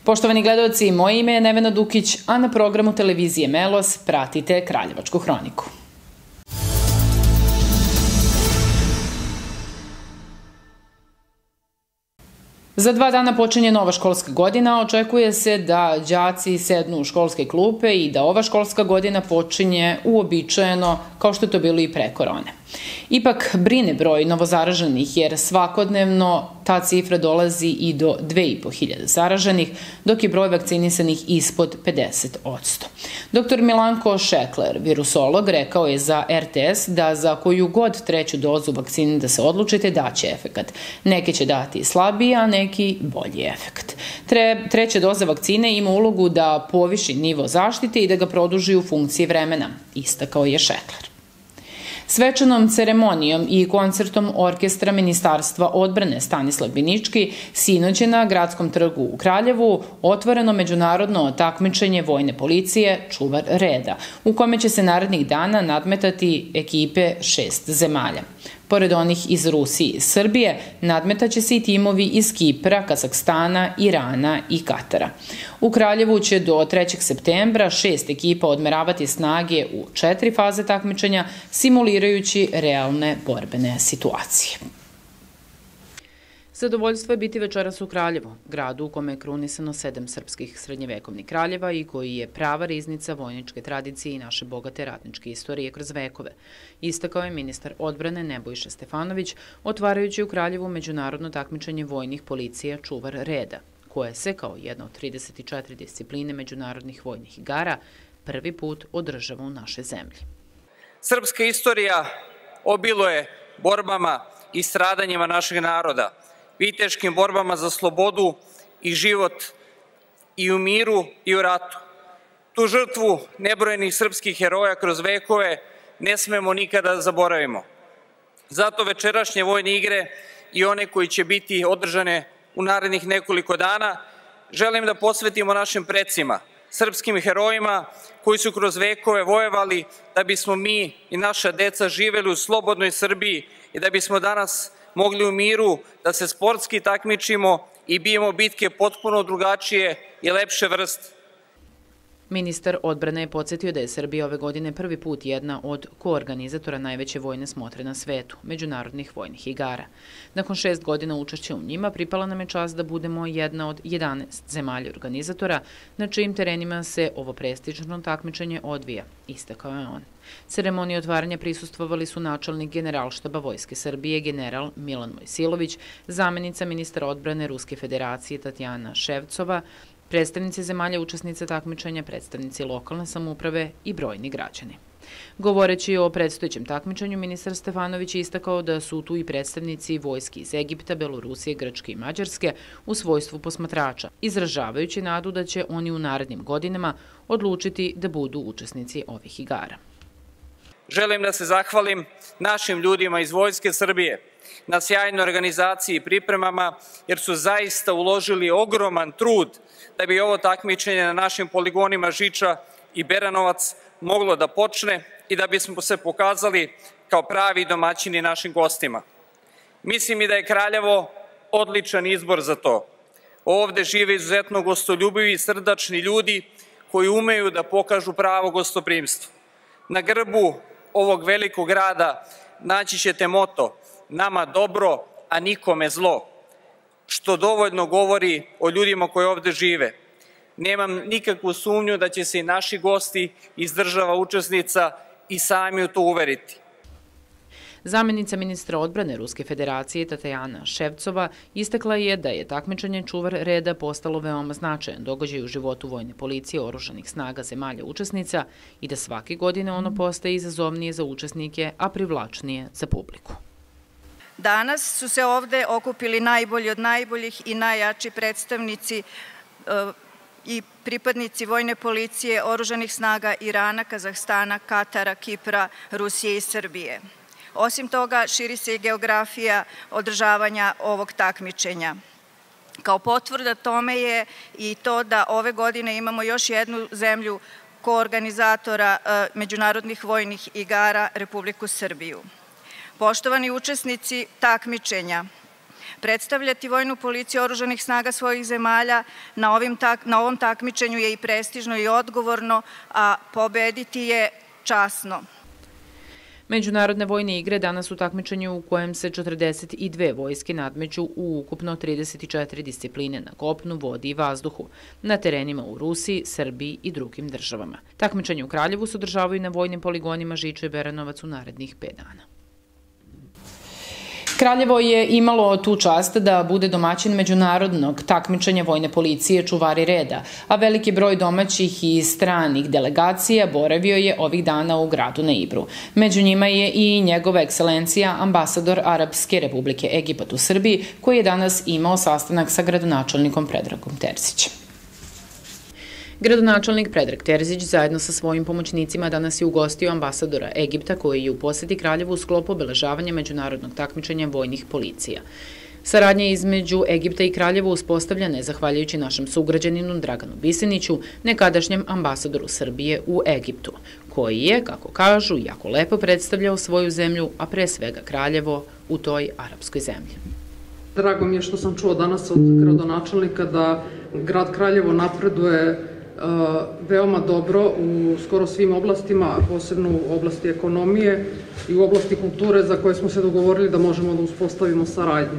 Poštovani gledaoci, moje ime je Nevena Dukić, a na programu televizije Melos pratite Kraljevačku hroniku. Za 2 dana počinje nova školska godina, očekuje se da đaci sednu u školske klupe i da ova školska godina počinje uobičajeno kao što je to bilo i pre korone. Ipak brine broj novozaraženih jer svakodnevno ta cifra dolazi i do 2500 zaraženih, dok je broj vakcinisanih ispod 50%. Dr. Milanko Šekler, virusolog, rekao je za RTS da za koju god treću dozu vakcine da se odlučite daće efekat. Neke će dati slabiji, a neki bolji efekat. Treća doza vakcine ima ulogu da poviši nivo zaštite i da ga produži u funkciji vremena, istakao je Šekler. Svečanom ceremonijom i koncertom orkestra Ministarstva odbrane Stanislav Binički sinoć je na Gradskom trgu u Kraljevu otvoreno međunarodno takmičenje vojne policije Čuvar reda, u kome će se narednih dana nadmetati ekipe 6 zemalja. Pored onih iz Rusije i Srbije, nadmetaće se i timovi iz Kipra, Kazahstana, Irana i Katara. U Kraljevu će do 3. septembra 6 ekipa odmeravati snage u 4 faze takmičenja, simulirajući realne borbene situacije. Zadovoljstvo je biti večeras u Kraljevu, gradu u kome je krunisano 7 srpskih srednjevekovnih kraljeva i koji je prava riznica vojničke tradicije i naše bogate ratničke istorije kroz vekove, istakao je ministar odbrane Nebojša Stefanović, otvarajući u Kraljevu međunarodno takmičenje vojnih policija Čuvar reda, koje se, kao jedna od 34 discipline međunarodnih vojnih igara, prvi put održava u našoj zemlji. Srpska istorija obiluje borbama i stradanjima našeg naroda, viteškim borbama za slobodu i život i u miru i u ratu. Tu žrtvu nebrojenih srpskih heroja kroz vekove ne smemo nikada da zaboravimo. Zato večerašnje vojne igre i one koji će biti održane u narednih nekoliko dana želim da posvetimo našim precima, srpskim herojima koji su kroz vekove vojevali da bismo mi i naša deca živeli u slobodnoj Srbiji i da bismo danas mogli u miru da se sportski takmičimo i bijemo bitke potpuno drugačije i lepše vrste. Ministar odbrane je podsjetio da je Srbija ove godine prvi put jedna od koorganizatora najveće vojne smotre na svetu, međunarodnih vojnih igara. Nakon 6 godina učešća u njima, pripala nam je čast da budemo jedna od 11 zemalja organizatora, na čijim terenima se ovo prestižno takmičenje odvija, istakao je on. Ceremoniji otvaranja prisustvovali su načelnik Generalštaba Vojske Srbije, general Milan Mojsilović, zamenica ministra odbrane Ruske federacije Tatjana Ševcova, predstavnici zemalja učesnice takmičenja, predstavnici lokalne samouprave i brojni građani. Govoreći o predstojećem takmičenju, ministar Stefanović je istakao da su tu i predstavnici vojski iz Egipta, Belorusije, Grčke i Mađarske u svojstvu posmatrača, izražavajući nadu da će oni u narednim godinama odlučiti da budu učesnici ovih igara. Želim da se zahvalim našim ljudima iz Vojske Srbije na sjajnoj organizaciji i pripremama, jer su zaista uložili ogroman trud da bi ovo takmičenje na našim poligonima Žiča i Beranovac moglo da počne i da bismo se pokazali kao pravi domaćini našim gostima. Mislim i da je Kraljevo odličan izbor za to. Ovde žive izuzetno gostoljubivi i srdačni ljudi koji umeju da pokažu pravo gostoprimstvo. Na grbu ovog velikog grada naći ćete moto "Nama dobro, a nikome zlo", što dovoljno govori o ljudima koji ovde žive. Nemam nikakvu sumnju da će se i naši gosti iz država učesnica i sami u to uveriti. Zamenica ministra odbrane Ruske federacije Tatjana Ševcova istakla je da je takmičenje Čuvar reda postalo veoma značajan događaj u životu vojne policije oružanih snaga zemalja učesnica i da svake godine ono postaje izazovnije za učesnike, a privlačnije za publiku. Danas su se ovde okupili najbolji od najboljih i najjači predstavnici i pripadnici vojne policije oružanih snaga Irana, Kazahstana, Katara, Kipra, Rusije i Srbije. Osim toga, širi se i geografija održavanja ovog takmičenja. Kao potvrda tome je i to da ove godine imamo još jednu zemlju koorganizatora međunarodnih vojnih igara, Republiku Srbiju. Poštovani učesnici takmičenja, Predstavljati Vojnu policiju oružanih snaga svojih zemalja na ovom takmičenju je i prestižno i odgovorno, a pobediti je časno. Međunarodne vojne igre danas su takmičenje u kojem se 42 vojske nadmeću u ukupno 34 discipline na kopnu, vodi i vazduhu, na terenima u Rusiji, Srbiji i drugim državama. Takmičenje u Kraljevu se održavaju na vojnim poligonima Žiču i Beranovac u narednih 5 dana. Kraljevo je imalo tu čast da bude domaćin međunarodnog takmičenja Vojne policije Čuvari reda, a veliki broj domaćih i stranih delegacija boravio je ovih dana u gradu na Ibru. Među njima je i njegova ekscelencija ambasador Arapske Republike Egipat u Srbiji, koji je danas imao sastanak sa gradonačelnikom Predragom Terzićem. Gradonačelnik Predrag Terzić zajedno sa svojim pomoćnicima danas je ugostio ambasadora Egipta koji je u poseti Kraljevu u sklopu obeležavanja međunarodnog takmičenja vojnih policija. Saradnja između Egipta i Kraljeva uspostavljena je zahvaljujući našem sugrađaninu Draganu Biseniću, nekadašnjem ambasadoru Srbije u Egiptu, koji je, kako kažu, jako lepo predstavljao svoju zemlju, a pre svega Kraljevo u toj arapskoj zemlji. Drago mi je što sam čuo danas od gradonačelnika da grad Kraljevo napreduje veoma dobro u skoro svim oblastima, posebno u oblasti ekonomije i u oblasti kulture za koje smo se dogovorili da možemo da uspostavimo saradnju.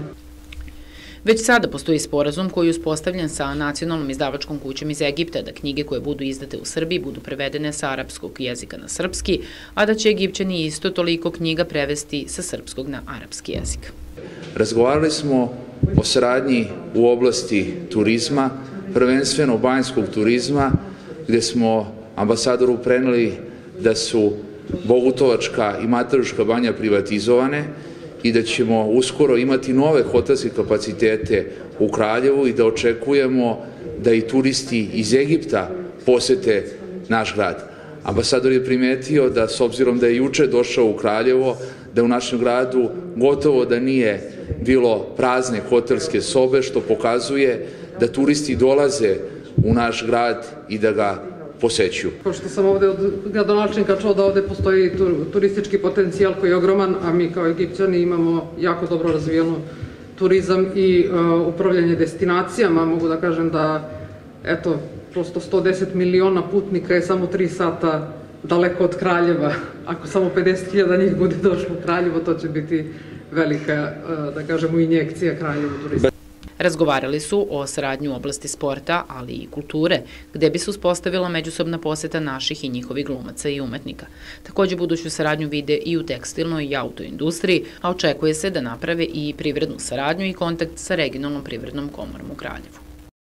Već sada postoji sporazum koji je uspostavljen sa nacionalnom izdavačkom kućom iz Egipta da knjige koje budu izdate u Srbiji budu prevedene sa arapskog jezika na srpski, a da će Egipćani isto toliko knjiga prevesti sa srpskog na arapski jezik. Razgovarali smo o saradnji u oblasti turizma, prvenstveno banjskog turizma, gde smo ambasadoru preneli da su Bogutovačka i Mataruška banja privatizovane i da ćemo uskoro imati nove hotelske kapacitete u Kraljevu i da očekujemo da i turisti iz Egipta posete naš grad. Ambasador je primetio da, s obzirom da je juče došao u Kraljevo, da u našem gradu gotovo da nije bilo prazne hotelske sobe, što pokazuje da turisti dolaze u naš grad i da ga posećuju. Pošto sam ovde od gradonačelnika čuo da ovde postoji turistički potencijal koji je ogroman, a mi kao Egipćani imamo jako dobro razvijeno turizam i upravljanje destinacijama, mogu da kažem da, eto, prosto 110 miliona putnika je samo 3 sata daleko od Kraljeva. Ako samo 50.000 njih bude došlo u Kraljevo, to će biti velika, da kažemo, injekcija Kraljevu turizma. Razgovarali su o saradnji u oblasti sporta, ali i kulture, gde bi se uspostavila međusobna poseta naših i njihovih glumaca i umetnika. Takođe, buduću saradnju vide i u tekstilnoj i autoindustriji, a očekuje se da naprave i privrednu saradnju i kontakt sa regionalnom privrednom komorom u Kraljevu.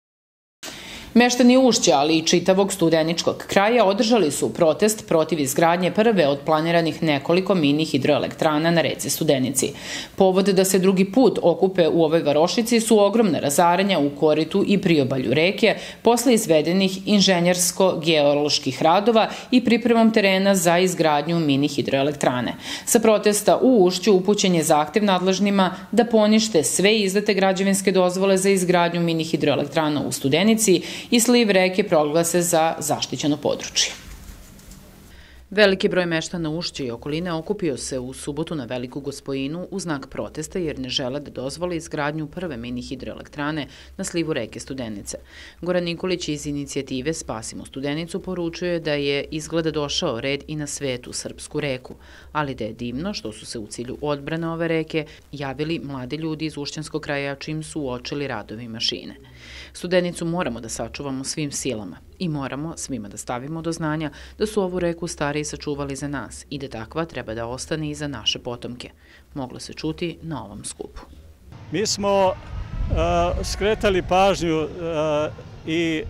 Meštani Ušća, ali i čitavog Studeničkog kraja održali su protest protiv izgradnje prve od planiranih nekoliko mini hidroelektrana na reci Studenici. Povod da se drugi put okupe u ovoj varošici su ogromna razaranja u koritu i priobalju reke posle izvedenih inženjersko-geoloških radova i pripremom terena za izgradnju mini hidroelektrane. Sa protesta u Ušću upućen je zahtev nadležnima da ponište sve izdate građevinske dozvole za izgradnju mini hidroelektrana u Studenici i sliv reke proglase za zaštićeno područje. Veliki broj meštana Ušća i okoline okupio se u subotu na Veliku Gospojinu u znak protesta jer ne žele da dozvole izgradnju prve mini hidroelektrane na slivu reke Studenice. Goran Nikolić iz inicijative Spasimo Studenicu poručuje da je izgleda došao red i na svetu srpsku reku, ali da je divno što su se u cilju odbrane ove reke javili mladi ljudi iz Ušćanskog kraja čim su uočili radovi mašine. Studenicu moramo da sačuvamo svim silama i moramo svima da stavimo do znanja da su ovu reku stariji sačuvali za nas i da takva treba da ostane i za naše potomke. Moglo se čuti na ovom skupu. Mi smo skretali pažnju i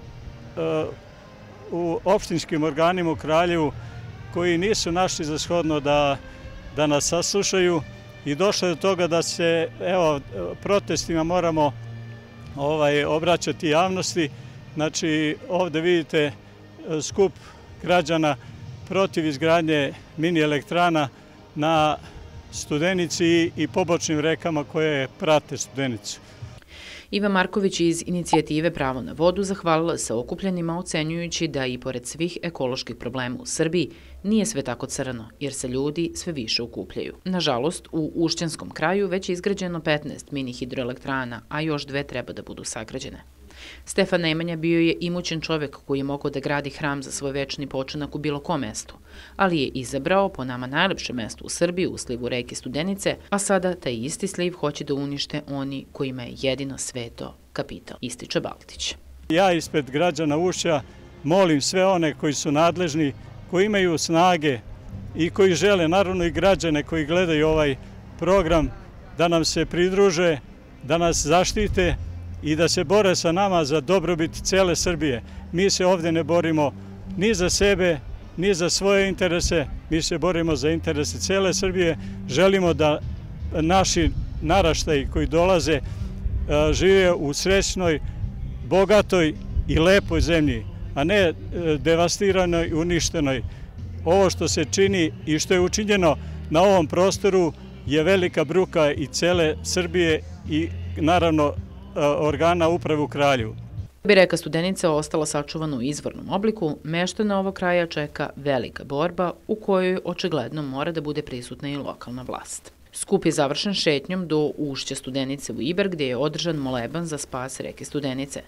u opštinskim organima u Kraljevu koji nisu našli za shodno da nas saslušaju i došlo je do toga da se protestima moramo obraćati javnosti. Znači, ovde vidite skup građana protiv izgradnje mini elektrana na Studenici i pobočnim rekama koje prate Studenicu. Iva Marković iz inicijative Pravo na vodu zahvalila se okupljenima, ocenjujući da i pored svih ekoloških problema u Srbiji nije sve tako crno, jer se ljudi sve više okupljaju. Nažalost, u Ušćanskom kraju već je izgrađeno 15 mini hidroelektrana, a još 2 treba da budu sagrađene. Stefan Nemanja bio je imućen čovek koji je mogao da gradi hram za svoj večni počinak u bilo kom mestu, ali je izabrao po nama najlepše mesto u Srbiji u slivu reke Studenice, a sada taj isti sliv hoće da unište oni kojima je jedino sveto kapital, ističe Baltić. Ja ispred građana Ušća molim sve one koji su nadležni, koji imaju snage i koji žele, naravno i građane koji gledaju ovaj program, da nam se pridruže, da nas zaštite i da se bore sa nama za dobrobit cele Srbije. Mi se ovdje ne borimo ni za sebe, ni za svoje interese, mi se borimo za interese cele Srbije. Želimo da naši naraštaji koji dolaze žive u srećnoj, bogatoj i lepoj zemlji, a ne devastiranoj i uništenoj. Ovo što se čini i što je učinjeno na ovom prostoru je velika bruka i cele Srbije i naravno organa uprave u Kraljevu. Da bi reka Studenica ostala sačuvana u izvornom obliku, meštane ovog kraja čeka velika borba u kojoj očigledno mora da bude prisutna i lokalna vlast. Skup je završen šetnjom do ušća Studenice u Ibar, gdje je održan moleban za spas reke Studenice.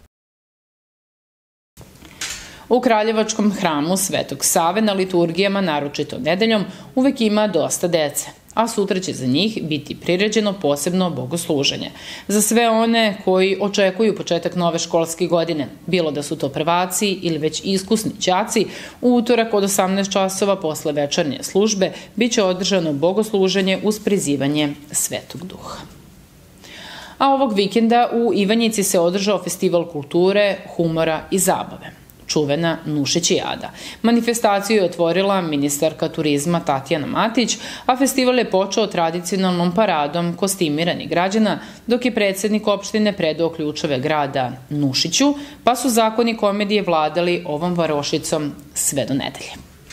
U Kraljevačkom hramu Svetog Save na liturgijama, naročito nedeljom, uvek ima dosta dece, a sutra će za njih biti priređeno posebno bogosluženje. Za sve one koji očekuju početak nove školske godine, bilo da su to prvaci ili već iskusni đaci, u utorak od 18 časova posle večernje službe biće održano bogosluženje uz prizivanje Svetog Duha. A ovog vikenda u Ivanjici se održao festival kulture, humora i zabave. Čuvena Nušićijada. Manifestaciju je otvorila ministarka turizma Tatjana Matić, a festival je počeo tradicionalnom paradom kostimiranih građana, dok je predsjednik opštine predao ključeve grada Nušiću, pa su zakoni komedije vladali ovom varošicom sve do nedelje.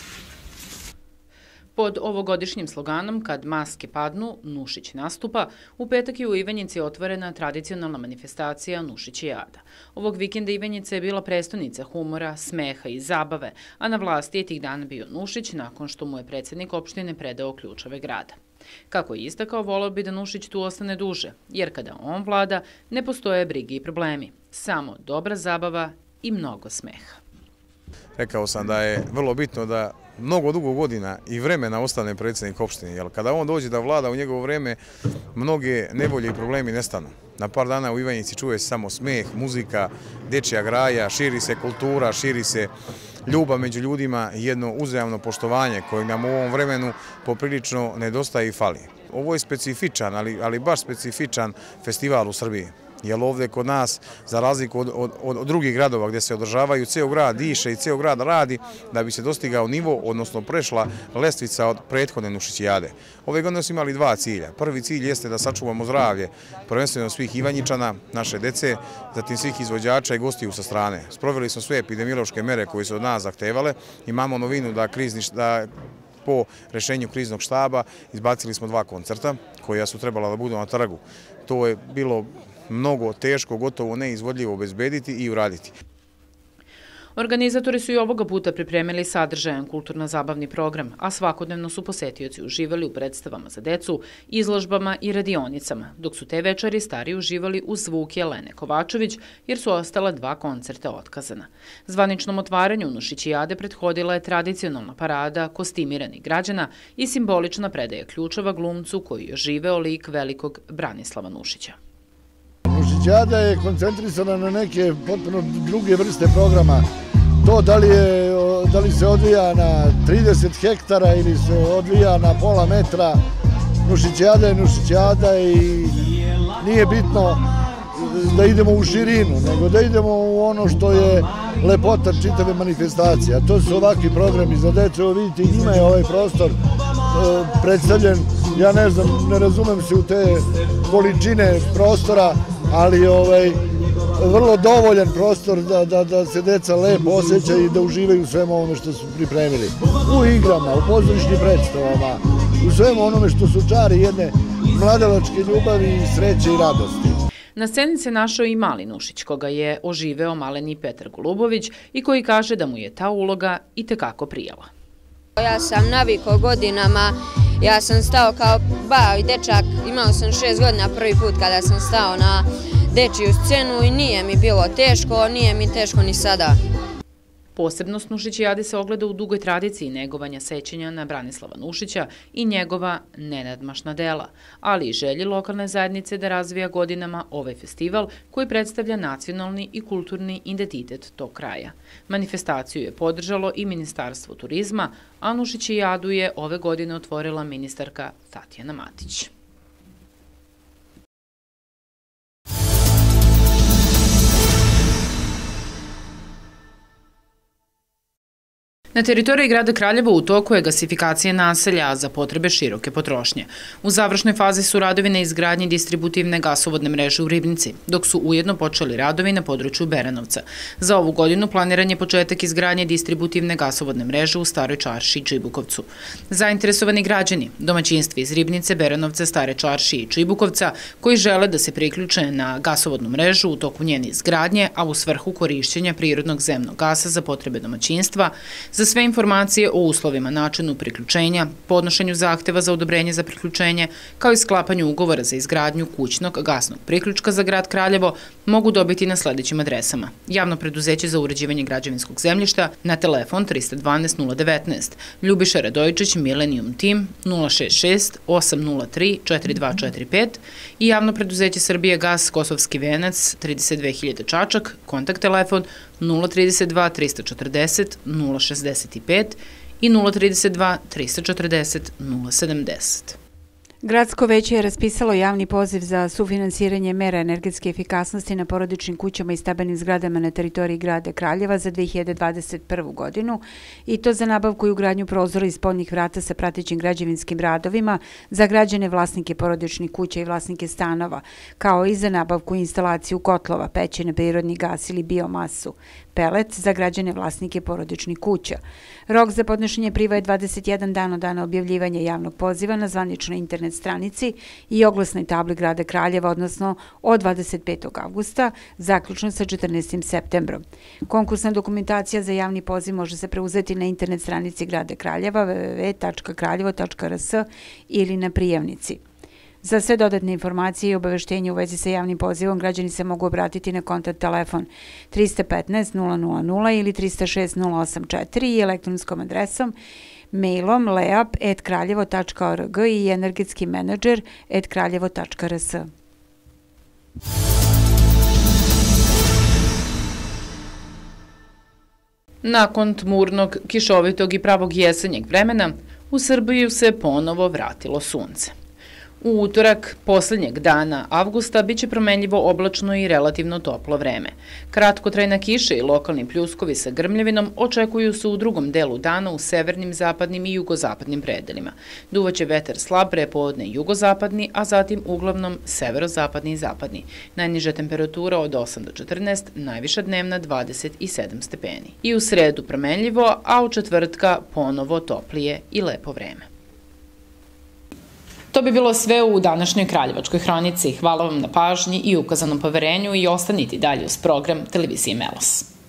Pod ovogodišnjim sloganom "Kad maske padnu, Nušić nastupa", u petak je u Ivanjici otvorena tradicionalna manifestacija Nušićijada. Ovog vikenda Ivanjica je bila prestonica humora, smeha i zabave, a na vlasti je tih dana bio Nušić nakon što mu je predsjednik opštine predao ključeve grada. Kako je istakao, voleo bi da Nušić tu ostane duže, jer kada on vlada, ne postoje brige i problemi. Samo dobra zabava i mnogo smeha. Rekao sam da je vrlo bitno da mnogo dugo godina i vremena ostane predsjednik opštine, jer kada on dođe da vlada u njegovo vreme, mnoge nevolje i problemi nestanu. Na par dana u Ivanjici čuje se samo smeh, muzika, dečija graja, širi se kultura, širi se ljubav među ljudima i jedno uzajamno poštovanje koje nam u ovom vremenu poprilično nedostaje i fali. Ovo je specifičan, ali baš specifičan festival u Srbiji. Jer ovdje kod nas, za razliku od drugih gradova gdje se održavaju, ceo grad diše i ceo grad radi da bi se dostigao nivo, odnosno prešla lestvica od prethodne Nušićijade. Ove godine smo imali 2 cilja. Prvi cilj jeste da sačuvamo zdravlje, prvenstveno svih Ivanjičana, naše dece, zatim svih izvođača i gostiju sa strane. Sproveli smo sve epidemiološke mere koje su od nas zahtevale. Imamo novinu da po rešenju kriznog štaba izbacili smo 2 koncerta koja su trebala da budu na trgu. To je bilo mnogo teško, gotovo neizvodljivo obezbediti i uraditi. Organizatori su i ovoga puta pripremili sadržajan kulturno-zabavni program, a svakodnevno su posetioci uživali u predstavama za decu, izložbama i radionicama, dok su te večeri stari uživali uz zvuk Jelene Kovačević, jer su ostala 2 koncerta otkazana. Zvaničnom otvaranju Nušićijade prethodila je tradicionalna parada kostimiranih građana i simbolična predaja ključeva glumcu koji je živeo lik velikog Branislava Nušića. Nušićijada je koncentrisana na neke potpuno druge vrste programa. To da li se odvija na 30 hektara ili se odvija na pola metra, Nušićijada je Nušićijada i nije bitno da idemo u širinu, nego da idemo u ono što je lepota čitave manifestacije. A to su ovakvi programi za decu. Evo vidite, njima je ovaj prostor predstavljen, ja ne znam, ne razumem se u te količine prostora, ali vrlo dovoljan prostor da se deca lepo osjećaju i da uživaju u svemu onome što su pripremili. U igrama, u pozorišnim predstavama, u svemu onome što su čari jedne mladalačke ljubavi, sreće i radosti. Na sceni se našao i mali Nušić, koga je oživeo maleni Petar Golubović i koji kaže da mu je ta uloga itekako prijala. Ja sam navikao godinama, ja sam stao kao bavi dečak, imao sam 6 godina prvi put kada sam stao na dečiju scenu i nije mi bilo teško, nije mi teško ni sada. Posebnost Nušićijade se ogleda u dugoj tradiciji negovanja sećanja na Branislava Nušića i njegova nenadmašna dela, ali i želji lokalne zajednice da razvija godinama ovaj festival koji predstavlja nacionalni i kulturni identitet tog kraja. Manifestaciju je podržalo i Ministarstvo turizma, a Nušićijadu je ove godine otvorila ministarka Tatjana Matić. Na teritoriji grada Kraljeva u toku je gasifikacija naselja za potrebe široke potrošnje. U završnoj fazi su radovi na izgradnji distributivne gasovodne mreže u Ribnici, dok su ujedno počeli radovi na području Beranovca. Za ovu godinu planiran je početak izgradnje distributivne gasovodne mreže u Staroj Čarši i Čibukovcu. Zainteresovani građani, domaćinstvi iz Ribnice, Beranovca, Stare Čarši i Čibukovca, koji žele da se priključe na gasovodnu mrežu u toku njene izgradnje, a u svrhu korišćenja prirodnog zemnog gasa za potrebe domaćinstva, za sve informacije o uslovima, načinu priključenja, podnošenju zahteva za odobrenje za priključenje, kao i sklapanju ugovora za izgradnju kućnog gasnog priključka za grad Kraljevo mogu dobiti na sledećim adresama. Javno preduzeće za uređivanje građevinskog zemljišta na telefon 312 019, Ljubiša Radojičić, Millennium Team 066 803 4245 i javno preduzeće Srbije Gas, Kosovski Venac 32.000 Čačak, kontakt telefon 032 340 065 i 032 340 070. Gradsko veće je raspisalo javni poziv za sufinansiranje mera energetske efikasnosti na porodičnim kućama i stambenim zgradama na teritoriji grada Kraljeva za 2021. godinu i to za nabavku i ugradnju prozora i spoljnih vrata sa pratećim građevinskim radovima za građane vlasnike porodičnih kuća i vlasnike stanova, kao i za nabavku i instalaciju kotlova, peće na prirodni gas ili biomasu, pelet za građane vlasnike porodičnih kuća. Rok za podnošenje prijava je 21 dan od dana objavljivanja javnog poziva na zvaničnoj internet stranici i oglasnoj tabli grada Kraljeva, odnosno od 25. avgusta, zaključno sa 14. septembrom. Konkursna dokumentacija za javni poziv može se preuzeti na internet stranici grada Kraljeva www.kraljevo.rs ili na prijavnici. Za sve dodatne informacije i obaveštenje u vezi sa javnim pozivom građani se mogu obratiti na kontakt telefon 315 000 ili 306 084 i elektronskom adresom, mailom leap@kraljevo.org i energetski menadžer@kraljevo.rs. Nakon tmurnog, kišovitog i pravog jesenjeg vremena, u Srbiju se ponovo vratilo sunce. U utorak, poslednjeg dana avgusta, biće promenljivo oblačno i relativno toplo vreme. Kratkotrajna kiša i lokalni pljuskovi sa grmljavinom očekuju se u drugom delu dana u severnim, zapadnim i jugozapadnim predelima. Duvaće vetar slab, prepodne jugozapadni, a zatim uglavnom severozapadni i zapadni. Najniža temperatura od 8 do 14, najviša dnevna 27 stepeni. I u sredu promenljivo, a u četvrtka ponovo toplije i lepo vreme. To bi bilo sve u današnjoj Kraljevačkoj hronici. Hvala vam na pažnji i ukazanom poverenju i ostanite dalje uz program televizije Melos.